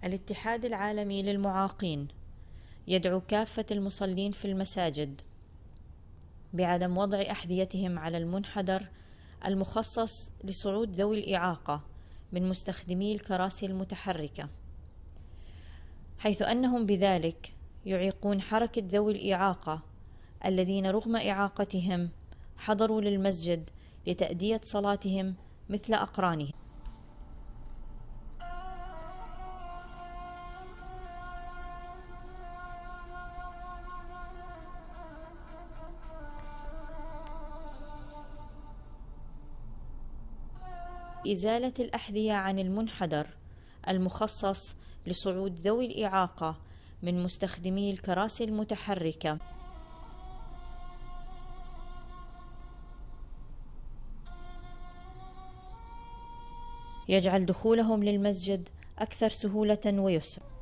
الاتحاد العالمي للمعاقين يدعو كافة المصلين في المساجد بعدم وضع أحذيتهم على المنحدر المخصص لصعود ذوي الإعاقة من مستخدمي الكراسي المتحركة، حيث أنهم بذلك يعيقون حركة ذوي الإعاقة الذين رغم إعاقتهم حضروا للمسجد لتأدية صلاتهم مثل أقرانهم. إزالة الأحذية عن المنحدر المخصص لصعود ذوي الإعاقة من مستخدمي الكراسي المتحركة يجعل دخولهم للمسجد أكثر سهولة ويسر.